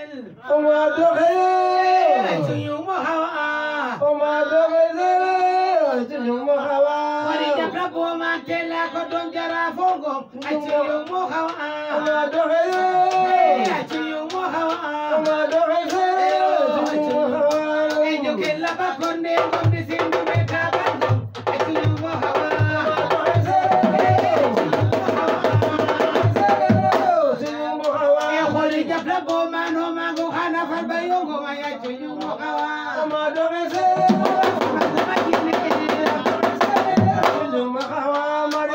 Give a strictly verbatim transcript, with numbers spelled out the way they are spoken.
Oma doxe suñu mo xawa Oma doxe suñu mo xawa Wari jabla bo ma tela ko don jara fongo suñu mo xawa Oma doxe suñu mo xawa Oma doxe suñu mo xawa e joge la ba konde konde sindu be tabando suñu mo xawa Wari jabla bo ma no ma go hana fal ba yongo ma ya suñu mo xawa Oma doxe suñu mo xawa mari